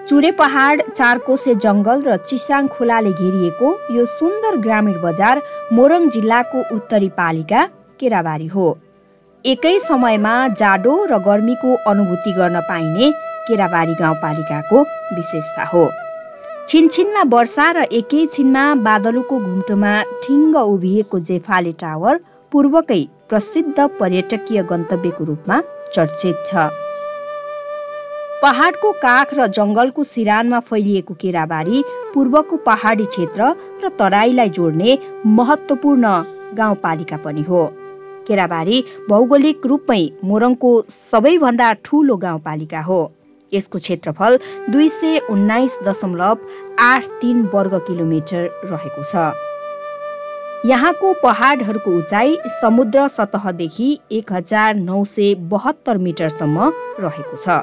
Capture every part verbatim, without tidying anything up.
चुरे पहाड, चारकोसे जङ्गल र चिसाङ खोलाले घेरिएको यो सुन्दर ग्रामीण बजार मोरङ जिल्लाको उत्तरी पालिका केराबारी हो। एकै समयमा जाडो र गर्मीको अनुभूति गर्न पाइने केराबारी गाउँपालिकाको विशेषता हो। छिनछिनमा वर्षा र एकै छिनमा बादलको घुम्टोमा ठिङ्ग उभिएको जेफाले टावर पूर्वकै प्रसिद्ध पर्यटकीय गन्तव्यको रूपमा चर्चित छ। पहाडको काख र जङ्गलको सिरानमा फैलिएको केराबारी पूर्वको पहाडी क्षेत्र र तराईलाई जोड्ने महत्त्वपूर्ण गाउँपालिका पनि हो। केराबारी भौगोलिक रूपमै मोरङको सबैभन्दा ठूलो गाउँपालिका हो। यसको क्षेत्रफल दुई सय उन्नाइस दशमलव आठ तीन वर्ग किलोमिटर रहेको छ। यहाँको पहाडहरूको उचाइ समुद्र सतहदेखि एक हजार नौ सय बहत्तर मिटरसम्म रहेको छ।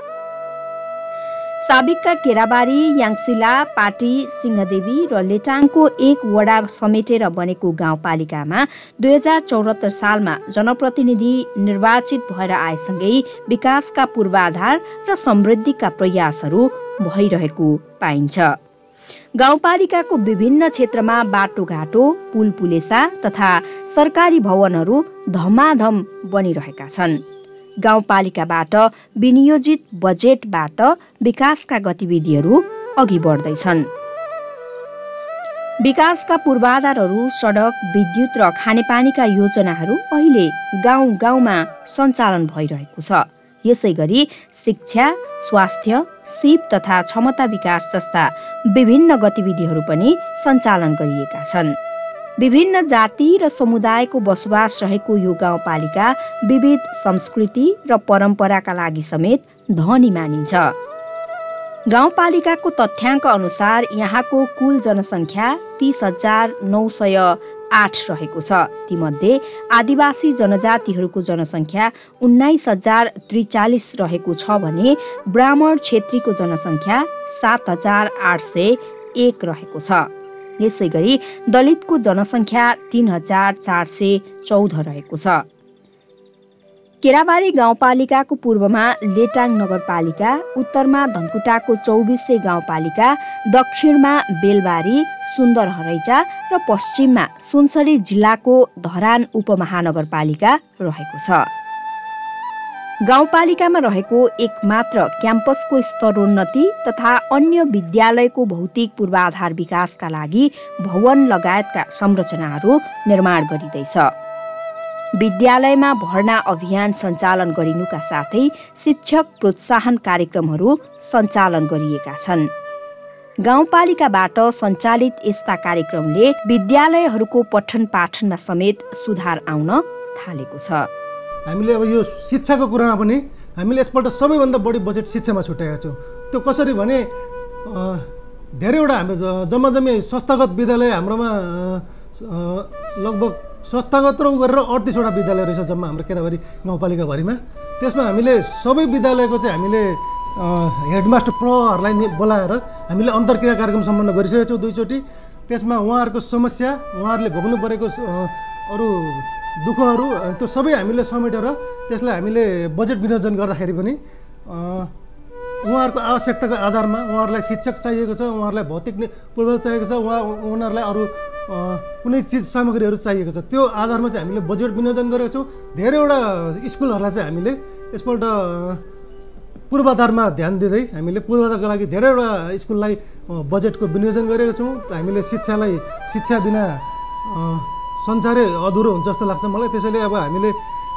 साबिकका केराबारी, याङसिला, पाटी, सिंहदेवी र लेटाङको एक वडा समेटेर बनेको गाउँपालिकामा दुई हजार चौहत्तर सालमा जनप्रतिनिधि निर्वाचित भएर आएसँगै विकासका पूर्वाधार र समृद्धिका प्रयासहरू भइरहेको पाइन्छ। गाउँपालिकाको विभिन्न क्षेत्रमा बाटोघाटो, पुल पुलेसा तथा सरकारी भवनहरू धमाधम बनिरहेका छन्। गाउँपालिकाबाट विनियोजित बजेटबाट विकासका गतिविधिहरू अघि बढ्दैछन्। विकासका पूर्वाधारहरू, सडक, विद्युत र खानेपानीका योजनाहरू अहिले गाउँ गाउँमा सञ्चालन भइरहेको छ। यसै गरी शिक्षा, स्वास्थ्य, सिप तथा क्षमता विकास जस्ता विभिन्न गतिविधिहरू पनि सञ्चालन गरिएका छन्। विभिन्न जाति र समुदायको बसोबास रहेको यो गाउँपालिका विविध संस्कृति र परम्पराका लागि समेत धनी मानिन्छ। गाउँपालिकाको तथ्याङ्क अनुसार यहाँको कुल जनसङ्ख्या तीस हजार नौ सय आठ रहेको छ। तीमध्ये आदिवासी जनजातिहरूको जनसङ्ख्या उन्नाइस हजार त्रिचालिस रहेको छ भने ब्राह्मण क्षेत्रीको जनसङ्ख्या सात हजार आठ सय एक रहेको छ। यसै गरी दलितको जनसङ्ख्या तीन हजार चार सय चौध रहेको छ। केराबारी गाउँपालिकाको पूर्वमा लेटाङ नगरपालिका, उत्तरमा धनकुटाको चौबिसे गाउँपालिका, दक्षिणमा बेलबारी, सुन्दर हरैचा र पश्चिममा सुनसरी जिल्लाको धरान उपमहानगरपालिका रहेको छ। गाउँपालिकामा रहेको एकमात्र क्याम्पसको स्तरोन्नति तथा अन्य विद्यालयको भौतिक पूर्वाधार विकासका लागि भवन लगायतका संरचनाहरू निर्माण गरिँदैछ। विद्यालयमा भर्ना अभियान सञ्चालन गरिनुका साथै शिक्षक प्रोत्साहन कार्यक्रमहरू सञ्चालन गरिएका छन्। गाउँपालिकाबाट सञ्चालित यस्ता कार्यक्रमले विद्यालयहरूको पठन पाठनमा समेत सुधार आउन थालेको छ। हामीले अब यो शिक्षाको कुरामा पनि हामीले यसपल्ट सबैभन्दा बढी बजेट शिक्षामा छुट्याएका छौँ। त्यो कसरी भने धेरैवटा हाम्रो जम्मा जम्मी संस्थागत विद्यालय हाम्रोमा लगभग संस्थागत र उ गरेर अडतिसवटा विद्यालय रहेछ जम्मा हाम्रो केराबारी गाउँपालिकाभरिमा। त्यसमा हामीले सबै विद्यालयको चाहिँ हामीले हेडमास्टर प्रहरूलाई बोलाएर हामीले अन्तर्क्रिया कार्यक्रम सम्पन्न गरिसकेका छौँ दुईचोटि। त्यसमा उहाँहरूको समस्या, उहाँहरूले भोग्नु परेको अरू दुःखहरू त्यो सबै हामीले समेटेर त्यसलाई हामीले बजेट विनियोजन गर्दाखेरि पनि उहाँहरूको आवश्यकताको आधारमा उहाँहरूलाई शिक्षक चाहिएको छ, उहाँहरूलाई भौतिक पूर्वाधार चाहिएको छ, उहाँ उनीहरूलाई अरू कुनै चिज सामग्रीहरू चाहिएको छ। त्यो आधारमा चाहिँ हामीले बजेट विनियोजन गरेका छौँ। धेरैवटा स्कुलहरूलाई चाहिँ हामीले यसपल्ट पूर्वाधारमा ध्यान दिँदै हामीले पूर्वाधारको लागि धेरैवटा स्कुललाई बजेटको विनियोजन गरेका छौँ। हामीले शिक्षालाई शिक्षा बिना संसारै अधुरो हुन्छ जस्तो लाग्छ मलाई। त्यसैले अब हामीले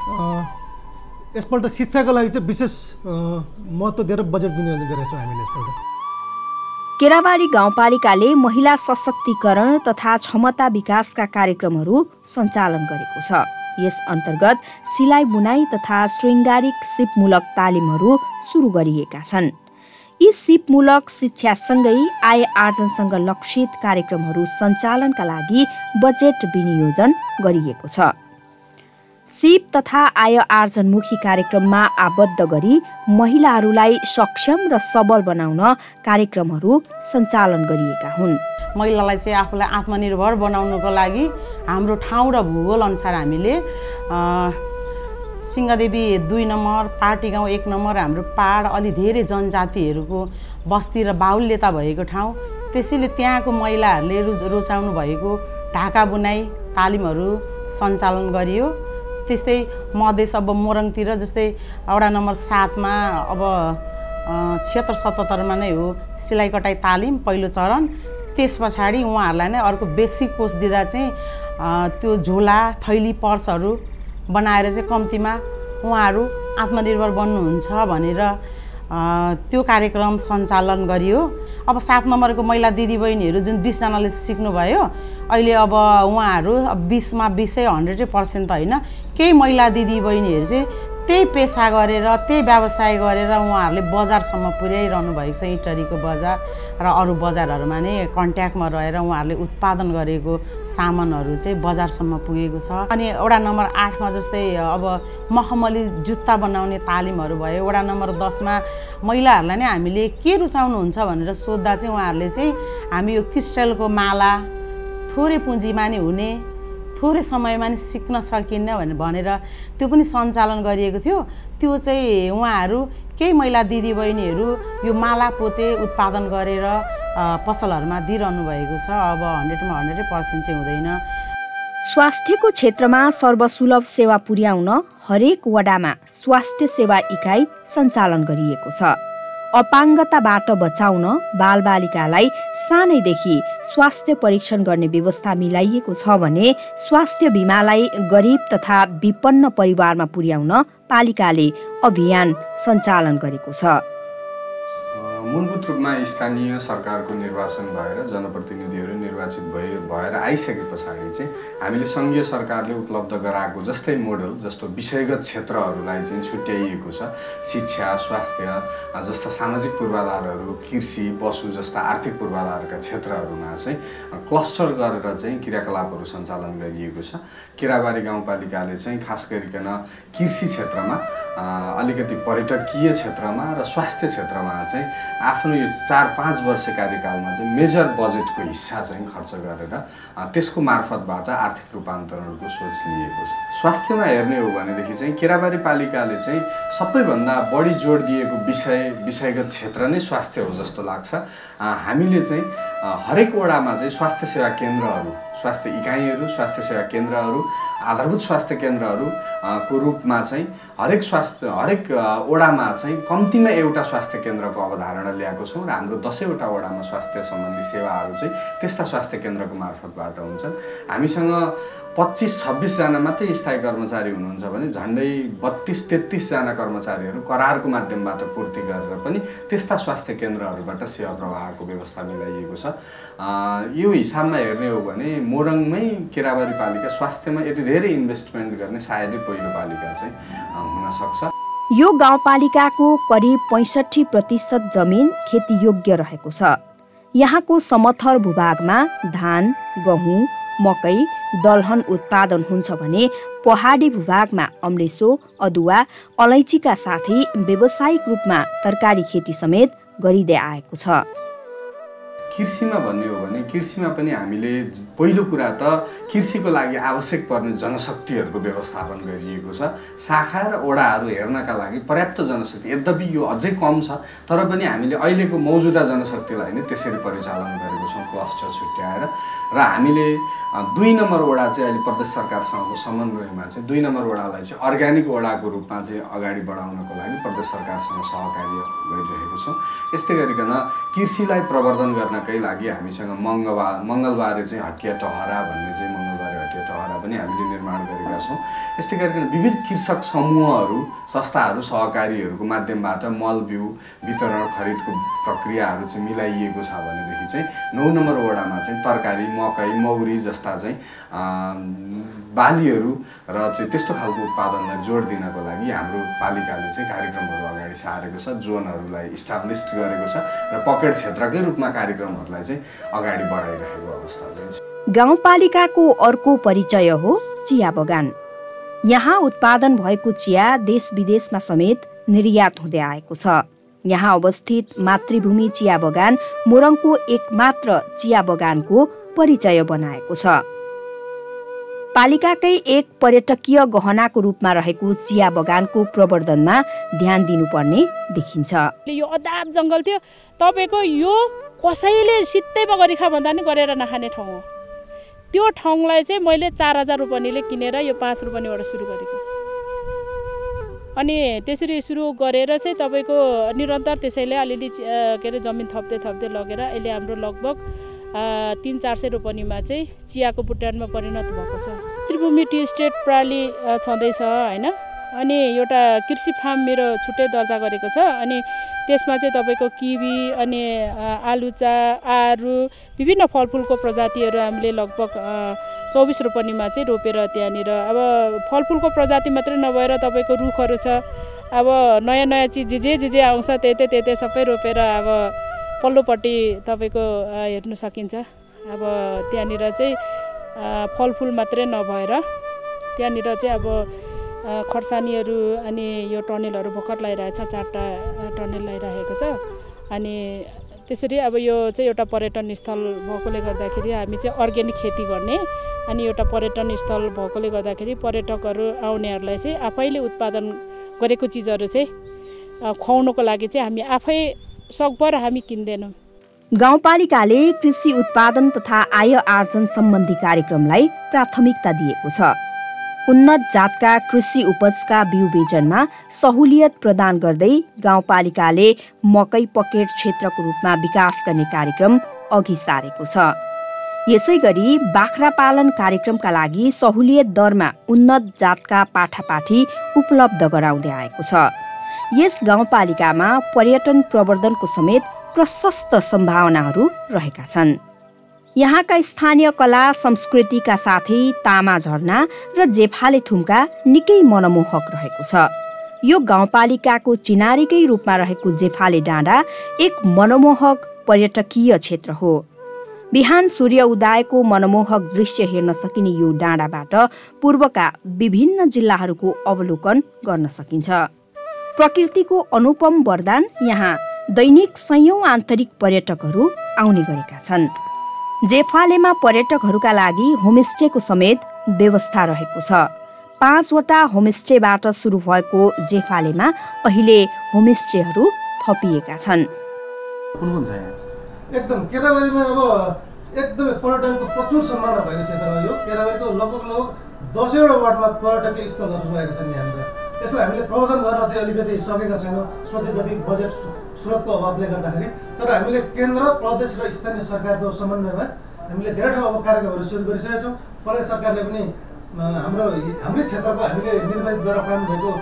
यसपल्ट शिक्षाको लागि चाहिँ विशेष महत्त्व दिएर बजेट विनियोजन गरेका छौँ हामीले यसपल्ट। केराबारी गाउँपालिकाले महिला सशक्तिकरण तथा क्षमता विकासका कार्यक्रमहरू सञ्चालन गरेको छ। यस अन्तर्गत सिलाइ बुनाइ तथा शृङ्गारिक सिपमूलक तालिमहरू सुरु गरिएका छन्। यी सिपमूलक शिक्षासँगै आय आर्जनसँग लक्षित कार्यक्रमहरू सञ्चालनका लागि बजेट विनियोजन गरिएको छ। सिप तथा आय आर्जनमुखी कार्यक्रममा आबद्ध गरी महिलाहरूलाई सक्षम र सबल बनाउन कार्यक्रमहरू सञ्चालन गरिएका हुन्। महिलालाई चाहिँ आफूलाई आत्मनिर्भर बनाउनको लागि हाम्रो ठाउँ र भूगोल अनुसार हामीले सिंहदेवी दुई नम्बर, पार्टी गाउँ एक नम्बर, हाम्रो पाहाड अलि धेरै जनजातिहरूको बस्ती र बाहुल्यता भएको ठाउँ। त्यसैले त्यहाँको महिलाहरूले रुच रुचाउनु भएको ढाका बुनाइ तालिमहरू सञ्चालन गरियो। त्यस्तै मधेस अब मोरङतिर जस्तै वडा नम्बर सातमा अब छिहत्तर सतहत्तरमा नै हो सिलाइ कटाइ तालिम पहिलो चरण। त्यस पछाडि उहाँहरूलाई नै अर्को बेसिक कोर्स दिँदा चाहिँ त्यो झोला थैली पर्सहरू बनाएर चाहिँ कम्तीमा उहाँहरू आत्मनिर्भर बन्नुहुन्छ भनेर त्यो कार्यक्रम सञ्चालन गरियो। अब सात नम्बरको महिला दिदीबहिनीहरू जुन बिसजनाले सिक्नुभयो, अहिले अब उहाँहरू बिसमा बिसै हन्ड्रेडै पर्सेन्ट त होइन, केही महिला दिदीबहिनीहरू चाहिँ त्यही पेसा गरेर त्यही व्यवसाय गरेर उहाँहरूले बजारसम्म पुर्याइरहनु भएको छ। इटरीको बजार र अरू बजारहरूमा नै कन्ट्याक्टमा रहेर उहाँहरूले उत्पादन गरेको सामानहरू चाहिँ बजारसम्म पुगेको छ। अनि वडा नम्बर आठमा जस्तै अब मखमली जुत्ता बनाउने तालिमहरू भयो। वडा नम्बर दसमा महिलाहरूलाई नै हामीले के रुचाउनुहुन्छ भनेर सोद्धा चाहिँ उहाँहरूले चाहिँ हामी यो क्रिस्टलको माला थोरै पुँजीमा नै हुने, थोरै समयमा नि सिक्न सकिन्न भनेर त्यो पनि सञ्चालन गरिएको थियो। त्यो चाहिँ उहाँहरू केही महिला दिदीबहिनीहरू यो माला पोते उत्पादन गरेर पसलहरूमा दिइरहनु भएको छ। अब हन्ड्रेडमा हन्ड्रेडै पर्सेन्ट चाहिँ हुँदैन। स्वास्थ्यको क्षेत्रमा सर्वसुलभ सेवा पुर्याउन हरेक वडामा स्वास्थ्य सेवा इकाइ सञ्चालन गरिएको छ। अपाङ्गताबाट बचाउन बालबालिकालाई सानैदेखि स्वास्थ्य परीक्षण गर्ने व्यवस्था मिलाइएको छ भने स्वास्थ्य बिमालाई गरिब तथा विपन्न परिवारमा पुर्याउन पालिकाले अभियान सञ्चालन गरेको छ। मूलभूत रूपमा स्थानीय सरकारको निर्वाचन भएर जनप्रतिनिधिहरू निर्वाचित भए भएर आइसके पछाडि चाहिँ हामीले सङ्घीय सरकारले उपलब्ध गराएको जस्तै मोडल जस्तो विषयगत क्षेत्रहरूलाई चाहिँ छुट्याइएको छ। शिक्षा, स्वास्थ्य जस्ता सामाजिक पूर्वाधारहरू, कृषि, पशु जस्ता आर्थिक पूर्वाधारका क्षेत्रहरूमा चाहिँ क्लस्टर गरेर चाहिँ क्रियाकलापहरू सञ्चालन गरिएको छ। केराबारी गाउँपालिकाले चाहिँ खास गरिकन कृषि क्षेत्रमा, अलिकति पर्यटकीय क्षेत्रमा र स्वास्थ्य क्षेत्रमा चाहिँ आफ्नो यो चार पाँच वर्ष कार्यकालमा चाहिँ मेजर बजेटको हिस्सा चाहिँ खर्च गरेर त्यसको मार्फतबाट आर्थिक रूपान्तरणको सोच लिएको छ। स्वास्थ्यमा हेर्ने हो भनेदेखि चाहिँ केराबारी पालिकाले चाहिँ सबैभन्दा बढी जोड दिएको विषय विषयगत क्षेत्र नै स्वास्थ्य हो जस्तो लाग्छ। हामीले चाहिँ हरेक वडामा चाहिँ स्वास्थ्य सेवा केन्द्रहरू, स्वास्थ्य इकाइहरू, स्वास्थ्य सेवा केन्द्रहरू, आधारभूत स्वास्थ्य केन्द्रहरू को रूपमा चाहिँ हरेक स्वास्थ्य हरेक वडामा चाहिँ कम्तीमा एउटा स्वास्थ्य केन्द्रको अवधारणा ल्याएको छौँ र हाम्रो दसैँवटा वडामा स्वास्थ्य सम्बन्धी सेवाहरू चाहिँ त्यस्ता स्वास्थ्य केन्द्रको मार्फतबाट हुन्छन्। हामीसँग पच्चिस छब्बिसजना मात्रै स्थायी कर्मचारी हुनुहुन्छ भने झन्डै बत्तिस तेत्तिसजना कर्मचारीहरू करारको माध्यमबाट पूर्ति गरेर पनि त्यस्ता स्वास्थ्य केन्द्रहरूबाट सेवा प्रवाहको व्यवस्था मिलाइएको छ। यो हिसाबमा हेर्ने हो भने मोरङमै केराबारी पालिका स्वास्थ्यमा यति धेरै इन्भेस्टमेन्ट गर्ने सायदै पहिलो पालिका चाहिँ हुन सक्छ। यो गाउँपालिकाको करिब पैँसठी प्रतिशत जमिन खेतीयोग्य रहेको छ। यहाँको समथर भूभागमा धान, गहुँ, मकै, दलहन उत्पादन हुन्छ भने पहाडी भूभागमा अम्लेसो, अदुवा, अलैँचीका साथै व्यावसायिक रूपमा तरकारी खेती समेत गरिँदै आएको छ। कृषिमा भन्ने हो भने कृषिमा पनि हामीले पहिलो कुरा त कृषिको लागि आवश्यक पर्ने जनशक्तिहरूको व्यवस्थापन गरिएको छ। शाखा र वडाहरू हेर्नका लागि पर्याप्त जनशक्ति, यद्यपि यो अझै कम छ तर पनि हामीले अहिलेको मौजुदा जनशक्तिलाई नै त्यसरी परिचालन गरेको छौँ क्लस्टर छुट्याएर। र हामीले दुई नम्बर वडा चाहिँ अहिले प्रदेश सरकारसँगको समन्वयमा चाहिँ दुई नम्बर वडालाई चाहिँ अर्ग्यानिक वडाको रूपमा चाहिँ अगाडि बढाउनको लागि प्रदेश सरकारसँग सहकार्य गरिरहेको छौँ। यस्तै गरिकन कृषिलाई प्रवर्धन गर्नकै लागि हामीसँग मङ्गलबार मङ्गलबारे चाहिँ हटिया टहरा भन्ने चाहिँ मङ्गलबारे हटिया टहरा पनि हामीले निर्माण गरेका छौँ। यस्तै गरिकन विविध कृषक समूहहरू, संस्थाहरू, सहकारीहरूको माध्यमबाट मल बिउ वितरण खरिदको प्रक्रियाहरू चाहिँ मिलाइएको छ भनेदेखि चाहिँ नौ नम्बर वडामा चाहिँ तरकारी, मकै, मौरी जस्ता चाहिँ बालीहरू र चाहिँ त्यस्तो खालको उत्पादनलाई जोड दिनको लागि हाम्रो पालिकाले चाहिँ कार्यक्रमहरू अगाडि सारेको छ, जोनहरूलाई इस्टाब्लिस्ड गरेको छ र पकेट क्षेत्रकै रूपमा कार्यक्रमहरूलाई चाहिँ अगाडि बढाइरहेको अवस्था चाहिँ छ। गाउँपालिकाको अर्को परिचय हो चिया बगान। यहाँ उत्पादन भएको चिया देश विदेशमा समेत निर्यात हुँदै आएको छ। यहाँ अवस्थित मातृभूमि चिया बगान मोरङको एकमात्र चिया बगानको परिचय बनाएको छ। पालिकाकै एक पर्यटकीय गहनाको रूपमा रहेको चिया बगानको प्रवर्धनमा ध्यान दिनुपर्ने देखिन्छ। यो अदाब जङ्गल थियो, तपाईँको यो कसैले सित्तैमा गरी खा भन्दा नि गरेर नखाने ठाउँ हो। त्यो ठाउँलाई चाहिँ मैले चार हजार रुपियाँले किनेर यो पाँच रुपियाँबाट सुरु गरेको। अनि त्यसरी सुरु गरेर चाहिँ तपाईँको निरन्तर त्यसैले अलिअलि के अरे जमिन थप्दै थप्दै लगेर अहिले हाम्रो लगभग तिन चार सय रोपनीमा चाहिँ चियाको बुट्यानमा परिणत भएको छ। त्रिभूमि टी स्टेट प्रणाली छँदैछ होइन। अनि एउटा कृषि फार्म मेरो छुट्टै दर्ता गरेको छ। अनि त्यसमा चाहिँ तपाईँको किवी अनि आलुचा आरू विभिन्न फलफुलको प्रजातिहरू हामीले लगभग चौबिस रोपनीमा चाहिँ रोपेर त्यहाँनिर अब फलफुलको प्रजाति मात्रै नभएर तपाईँको रुखहरू छ। अब नयाँ नयाँ चिज जे जे जे आउँछ त्यतै त्यतै सबै रोपेर अब पल्लोपट्टि तपाईँको हेर्नु सकिन्छ। अब त्यहाँनिर चाहिँ फलफुल मात्रै नभएर त्यहाँनिर चाहिँ अब खर्सानीहरू अनि यो टनेलहरू भर्खर लगाइरहेको छ, चारवटा टनेल लगाइरहेको छ। अनि त्यसरी अब यो चाहिँ एउटा पर्यटन स्थल भएकोले गर्दाखेरि हामी चाहिँ अर्ग्यानिक खेती गर्ने अनि एउटा पर्यटन स्थल भएकोले गर्दाखेरि पर्यटकहरू आउनेहरूलाई चाहिँ आफैले उत्पादन गरेको चिजहरू चाहिँ खुवाउनको लागि चाहिँ हामी आफै सकभर हामी किन्दैनौँ। गाउँपालिकाले कृषि उत्पादन तथा आय आर्जन सम्बन्धी कार्यक्रमलाई प्राथमिकता दिएको छ। उन्नत जातका कृषि उपजका बिउ बिजनमा सहुलियत प्रदान गर्दै गाउँपालिकाले मकै पकेट क्षेत्रको रूपमा विकास गर्ने कार्यक्रम अघि सारेको छ। यसै गरी बाख्रा पालन कार्यक्रमका लागि सहुलियत दरमा उन्नत जातका पाठापाठी उपलब्ध गराउँदै आएको छ। यस गाउँपालिकामा पर्यटन प्रवर्धनको समेत प्रशस्त सम्भावनाहरू रहेका छन्। यहाँका स्थानीय कला संस्कृतिका साथै तामा झरना र जेफाले थुम्का निकै मनमोहक रहेको छ। यो गाउँपालिकाको चिनारीकै रूपमा रहेको जेफाले डाँडा एक मनमोहक पर्यटकीय क्षेत्र हो। बिहान सूर्य उदयको मनमोहक दृश्य हेर्न सकिने यो डाँडाबाट पूर्वका विभिन्न जिल्लाहरूको अवलोकन गर्न सकिन्छ। प्रकृतिको अनुपम वरदान यहाँ दैनिक सयौं आन्तरिक पर्यटकहरू आउने गरेका छन्। जेफालेमा पर्यटकहरूका लागि होमस्टेको समेत व्यवस्था रहेको छ। पाँचवटा होमस्टेबाट सुरु भएको जेफालेमा अहिले होमस्टेहरू थपिएका छन्। एकदम केराबारीमा अब एकदमै पर्यटनको प्रचुर सम्भावना भएको क्षेत्र हो यो। केराबारीको लगभग लगभग दसैँवटा वार्डमा पर्यटकीय स्थलहरू रहेका छन् यहाँनिर। त्यसलाई हामीले प्रबन्धन गर्न चाहिँ अलिकति सकेका छैनौँ सोचे जति बजेट स्रोतको अभावले गर्दाखेरि। तर हामीले केन्द्र प्रदेश र स्थानीय सरकारको समन्वयमा हामीले धेरै ठाउँ अब कार्यक्रमहरू सुरु गरिसकेका छौँ। प्रदेश सरकारले पनि हाम्रो हाम्रै क्षेत्रको हामीले निर्वाचित गरेर पठाउनु भएको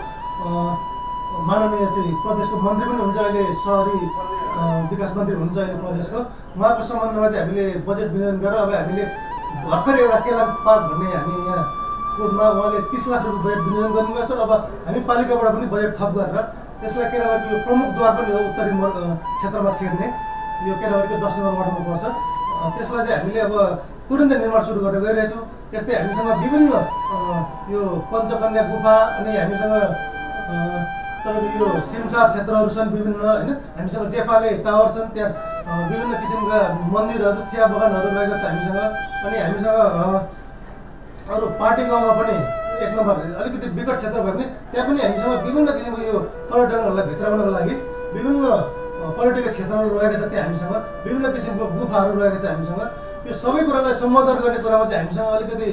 माननीय चाहिँ प्रदेशको मन्त्री पनि हुन्छ अहिले, सहरी विकास मन्त्री हुनुहुन्छ अहिले प्रदेशको, उहाँको समन्वयमा चाहिँ हामीले बजेट विनियोजन गरेर अब हामीले भर्खरै एउटा केलाम पार्क भन्ने हामी यहाँ कोमा उहाँले तिस लाख रुपियाँ बजेट विनियोजन गर्नुभएको छ। अब हामी पालिकाबाट पनि बजेट थप गरेर त्यसलाई केराबारीको यो प्रमुख द्वार पनि हो, उत्तरी क्षेत्रमा छिर्ने यो केराबारीको दस नम्बर वार्डमा पर्छ। त्यसलाई चाहिँ हामीले अब तुरन्तै निर्माण सुरु गरेर गइरहेछौँ। त्यस्तै हामीसँग विभिन्न यो पञ्चकन्या गुफा अनि हामीसँग तपाईँको यो सिमसार क्षेत्रहरू छन् विभिन्न होइन। हामीसँग जेफाले टावर छन्, त्यहाँ विभिन्न किसिमका मन्दिरहरू चिया बगानहरू रहेको छ हामीसँग। अनि हामीसँग अरू पार्टी गाउँमा पनि एक नम्बर अलिकति विकट क्षेत्र भयो भने त्यहाँ पनि हामीसँग विभिन्न किसिमको यो पर्यटकहरूलाई भित्राउनको लागि विभिन्न पर्यटकीय क्षेत्रहरू रहेको छ। त्यहाँ हामीसँग विभिन्न किसिमको गुफाहरू रहेको छ हामीसँग। यो सबै कुरालाई सम्बोधन गर्ने कुरामा चाहिँ हामीसँग अलिकति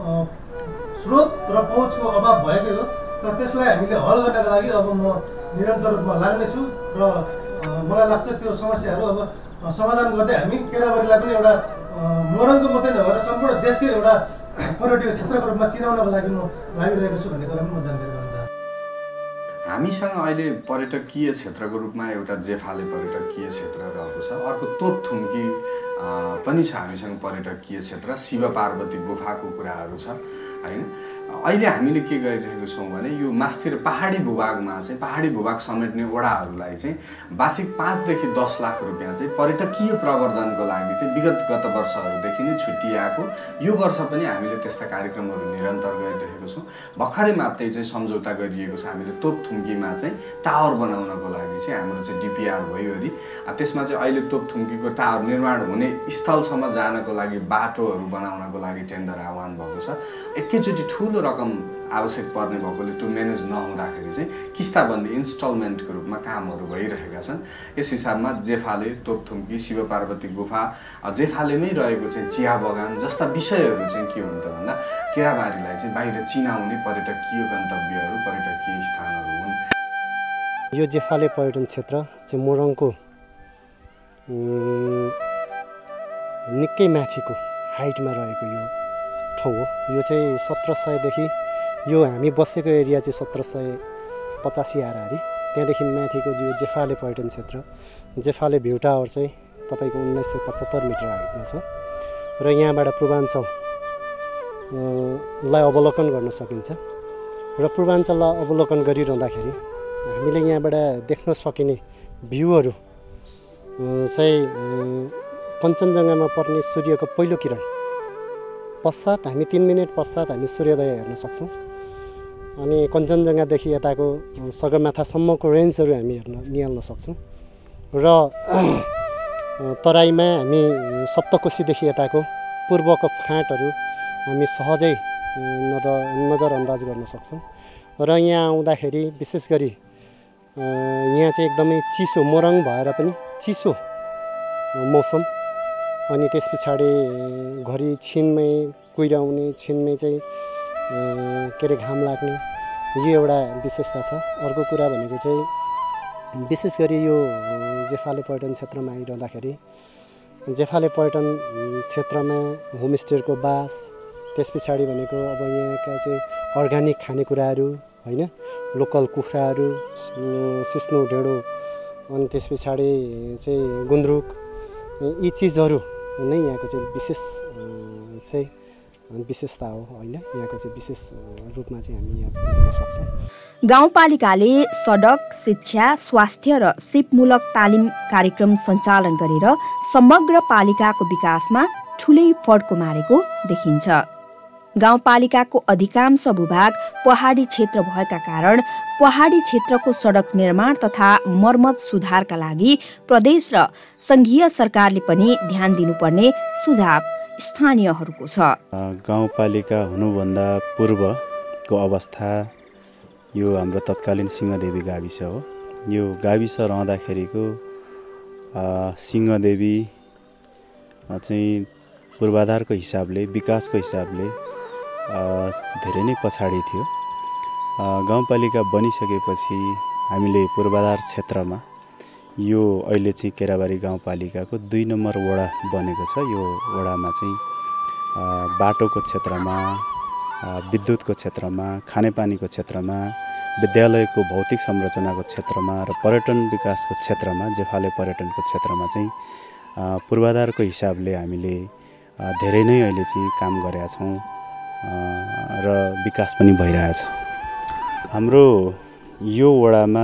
स्रोत र पहुँचको अभाव भएकै हो। तर त्यसलाई हामीले हल गर्नका लागि अब म निरन्तर रूपमा लाग्नेछु र मलाई लाग्छ त्यो समस्याहरू अब समाधान गर्दै हामी केराबारीलाई पनि एउटा मोरङको मात्रै नभएर सम्पूर्ण देशकै एउटा पर्यटकीय क्षेत्रको रूपमा चिनाउनको लागि म लागिरहेको छु भन्ने कुरा पनि म जानकारी गराउन चाहन्छु। हामीसँग अहिले पर्यटकीय क्षेत्रको रूपमा एउटा जेफाले पर्यटकीय क्षेत्र रहेको छ। अर्को तोपथुम्की पनि छ हामीसँग पर्यटकीय क्षेत्र, शिव पार्वती गुफाको कुराहरू छ होइन। अहिले हामीले के गरिरहेको छौँ भने यो मास्तिर पहाडी भूभागमा चाहिँ पहाडी भूभाग समेट्ने वडाहरूलाई चाहिँ वार्षिक पाँचदेखि दस लाख रुपियाँ चाहिँ पर्यटकीय प्रवर्धनको लागि चाहिँ विगत गत वर्षहरूदेखि नै छुट्टिएको। यो वर्ष पनि हामीले त्यस्ता कार्यक्रमहरू निरन्तर गरिरहेको छौँ। भर्खरै मात्रै चाहिँ सम्झौता गरिएको छ हामीले तोपथुम्कीमा चाहिँ टावर बनाउनको लागि चाहिँ हाम्रो चाहिँ डिपिआर भयो अरे। त्यसमा चाहिँ अहिले तोपथुम्कीको टावर निर्माण हुने भने स्थलसम्म जानको लागि बाटोहरू बनाउनको लागि टेन्डर आह्वान भएको छ। एकैचोटि ठुलो रकम आवश्यक पर्ने भएकोले त्यो म्यानेज नहुँदाखेरि चाहिँ किस्ताबन्दी इन्स्टलमेन्टको रूपमा कामहरू भइरहेका छन्। यस हिसाबमा जेफाले, तोपथुम्की, शिव पार्वती गुफा, जेफालेमै रहेको चाहिँ चिया बगान जस्ता विषयहरू चाहिँ के हुन् त भन्दा केराबारीलाई चाहिँ बाहिर चिनाउने पर्यटकीय गन्तव्यहरू, पर्यटकीय स्थानहरू हुन्। यो जेफाले पर्यटन क्षेत्र चाहिँ मोरङको निकै माथिको हाइटमा रहेको यो ठाउँ हो। यो चाहिँ सत्र सयदेखि यो हामी बसेको एरिया चाहिँ सत्र सय पचासी हाराहारी, त्यहाँदेखि माथिको यो जेफाले पर्यटन क्षेत्र, जेफाले भ्यू टावर चाहिँ तपाईँको उन्नाइस सय पचहत्तर मिटर हाइटमा छ र यहाँबाट पूर्वाञ्चल लाई अवलोकन गर्न सकिन्छ। र पूर्वाञ्चललाई अवलोकन गरिरहँदाखेरि हामीले यहाँबाट देख्न सकिने भ्यूहरू चाहिँ कञ्चनजङ्घामा पर्ने सूर्यको पहिलो किरण पश्चात हामी तिन मिनट पश्चात हामी सूर्योदय हेर्न सक्छौँ। अनि कञ्चनजङ्घादेखि यताको सगरमाथासम्मको रेन्जहरू हामी हेर्न निहाल्न सक्छौँ। र तराईमा हामी सप्तकोशीदेखि यताको पूर्वको फाँटहरू हामी सहजै नजरअन्दाज गर्न सक्छौँ। र यहाँ आउँदाखेरि विशेष गरी यहाँ चाहिँ एकदमै चिसो, मोरङ भएर पनि चिसो मौसम, अनि त्यस पछाडि घरि छिनमै कुहिराउने, छिनमै चाहिँ के अरे घाम लाग्ने, यो एउटा विशेषता छ। अर्को कुरा भनेको चाहिँ विशेष गरी यो जेफाले पर्यटन क्षेत्रमा आइरहँदाखेरि जेफाले पर्यटन क्षेत्रमा होमस्टेको बास, त्यस पछाडि भनेको अब यहाँका चाहिँ अर्ग्यानिक खानेकुराहरू होइन, लोकल कुखुराहरू, सिस्नो, ढेँडो, अनि त्यस पछाडि चाहिँ गुन्द्रुक, यी चिजहरू नै यहाँको चाहिँ विशेष चाहिँ विशेषता हो होइन, यहाँको चाहिँ विशेष रूपमा चाहिँ हामी यहाँ दिन सक्छौँ। गाउँपालिकाले सडक, शिक्षा, स्वास्थ्य र सिपमूलक तालिम कार्यक्रम सञ्चालन गरेर समग्र पालिकाको विकासमा ठुलै फड्को मारेको देखिन्छ। गाउँपालिकाको अधिकांश भूभाग पहाडी क्षेत्र भएका कारण पहाडी क्षेत्रको सडक निर्माण तथा मर्मत सुधारका लागि प्रदेश र संघीय सरकारले पनि ध्यान दिनुपर्ने सुझाव स्थानीयहरूको छ। गाउँपालिका हुनुभन्दा पूर्वको अवस्था यो हाम्रो तत्कालीन सिंहदेवी गाविस हो। यो गाविस रहँदाखेरिको सिंहदेवी चाहिँ पूर्वाधारको हिसाबले, विकासको हिसाबले धेरै नै पछाडि थियो। गाउँपालिका बनिसकेपछि हामीले पूर्वाधार क्षेत्रमा यो अहिले चाहिँ केराबारी गाउँपालिकाको दुई नम्बर वडा बनेको छ। यो वडामा चाहिँ बाटोको क्षेत्रमा, विद्युतको क्षेत्रमा, खानेपानीको क्षेत्रमा, विद्यालयको भौतिक संरचनाको क्षेत्रमा र पर्यटन विकासको क्षेत्रमा, जेफाले पर्यटनको क्षेत्रमा चाहिँ पूर्वाधारको हिसाबले हामीले धेरै नै अहिले चाहिँ काम गरेका छौँ र विकास पनि भइरहेछ। हाम्रो यो वडामा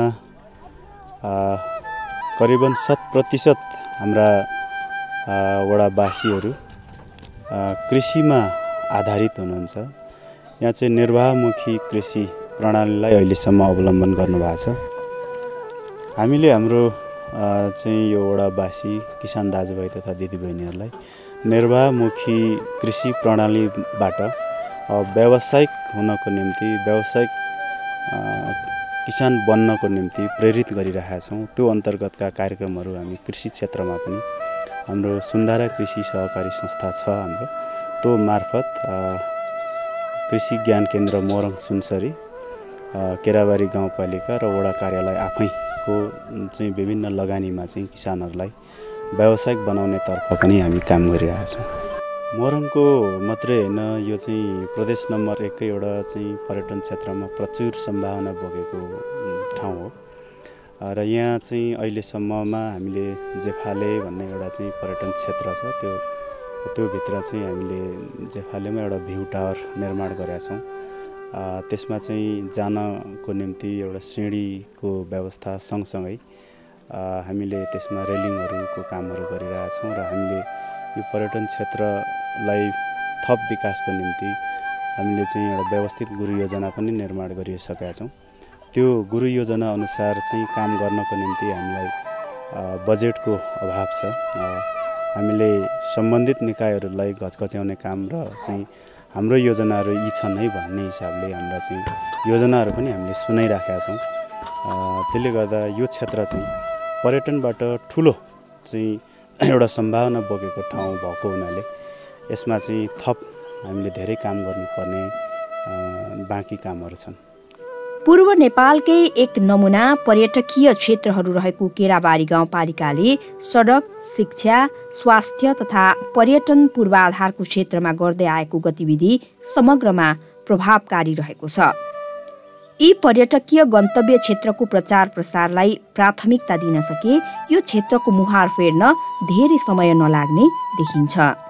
करिबन शत प्रतिशत हाम्रा वडावासीहरू कृषिमा आधारित हुनुहुन्छ। यहाँ चाहिँ निर्वाहमुखी कृषि प्रणालीलाई अहिलेसम्म अवलम्बन गर्नुभएको छ। हामीले हाम्रो चाहिँ यो वडावासी किसान दाजुभाइ तथा दिदीबहिनीहरूलाई निर्वाहमुखी कृषि प्रणालीबाट व्यावसायिक हुनको निम्ति, व्यावसायिक किसान बन्नको निम्ति प्रेरित गरिरहेका छौँ। त्यो अन्तर्गतका कार्यक्रमहरू हामी कृषि क्षेत्रमा पनि हाम्रो सुन्धारा कृषि सहकारी संस्था छ हाम्रो, त्यो मार्फत कृषि ज्ञान केन्द्र मोरङ सुनसरी, केराबारी गाउँपालिका र वडा कार्यालय आफैको चाहिँ विभिन्न लगानीमा चाहिँ किसानहरूलाई व्यावसायिक बनाउने तर्फ पनि हामी काम गरिरहेका छौँ। मोरङको मात्रै होइन, यो चाहिँ प्रदेश नम्बर एकै एउटा चाहिँ पर्यटन क्षेत्रमा प्रचुर सम्भावना बोकेको ठाउँ हो र यहाँ चाहिँ अहिलेसम्ममा हामीले जेफाले भन्ने एउटा चाहिँ पर्यटन क्षेत्र छ। त्यो त्योभित्र चाहिँ हामीले जेफालेमा एउटा भ्यू टावर निर्माण गरेका छौँ। त्यसमा चाहिँ जानको निम्ति एउटा सिँढीको व्यवस्था सँगसँगै हामीले त्यसमा रेलिङहरूको कामहरू गरिरहेका छौँ र हामीले यो पर्यटन क्षेत्रलाई थप विकासको निम्ति हामीले चाहिँ एउटा व्यवस्थित गुरु योजना पनि निर्माण गरिसकेका छौँ। त्यो गुरु योजना अनुसार चाहिँ काम गर्नको निम्ति हामीलाई बजेटको अभाव छ हामीले सम्बन्धित निकायहरूलाई घचघच्याउने काम र चाहिँ हाम्रो योजनाहरू यी छन् है भन्ने हिसाबले हाम्रा चाहिँ योजनाहरू पनि हामीले सुनाइराखेका छौँ। त्यसले गर्दा यो क्षेत्र चाहिँ पर्यटनबाट ठुलो चाहिँ एउटा सम्भावना बोकेको ठाउँ भएको हुनाले यसमा चाहिँ थप हामीले धेरै काम गर्नुपर्ने बाँकी कामहरू छन्। पूर्व नेपालकै एक नमुना पर्यटकीय क्षेत्रहरू रहेको केराबारी गाउँपालिकाले सडक, शिक्षा, स्वास्थ्य तथा पर्यटन पूर्वाधारको क्षेत्रमा गर्दै आएको गतिविधि समग्रमा प्रभावकारी रहेको छ। यी पर्यटकीय गन्तव्य क्षेत्रको प्रचार प्रसारलाई प्राथमिकता दिन सके यो क्षेत्रको मुहार फेर्न धेरै समय नलाग्ने देखिन्छ।